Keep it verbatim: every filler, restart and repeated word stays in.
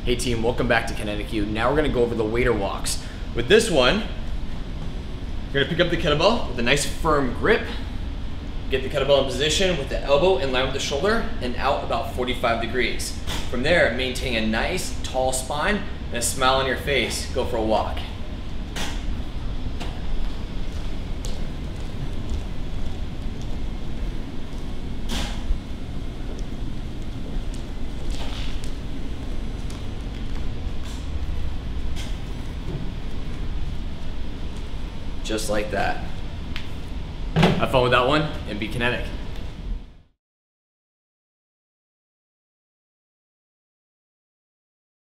Hey team, welcome back to Kinetic U. Now we're gonna go over the waiter walks. With this one, you're gonna pick up the kettlebell with a nice firm grip, get the kettlebell in position with the elbow in line with the shoulder and out about forty-five degrees. From there, maintain a nice tall spine and a smile on your face. Go for a walk. Just like that. Have fun with that one and be kinetic.